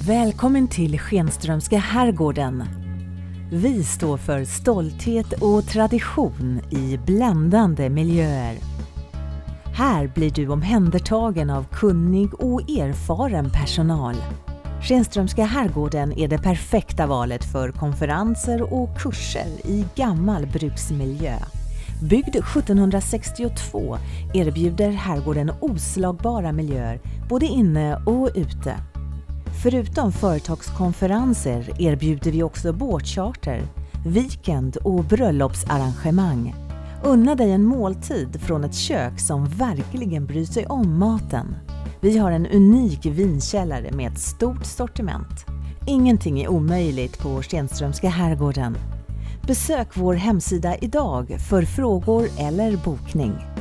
Välkommen till Schenströmska herrgården. Vi står för stolthet och tradition i bländande miljöer. Här blir du omhändertagen av kunnig och erfaren personal. Schenströmska herrgården är det perfekta valet för konferenser och kurser i gammal bruksmiljö. Byggd 1762 erbjuder herrgården oslagbara miljöer både inne och ute. Förutom företagskonferenser erbjuder vi också båtcharter, weekend- och bröllopsarrangemang. Unna dig en måltid från ett kök som verkligen bryr sig om maten. Vi har en unik vinkällare med ett stort sortiment. Ingenting är omöjligt på Schenströmska herrgården. Besök vår hemsida idag för frågor eller bokning.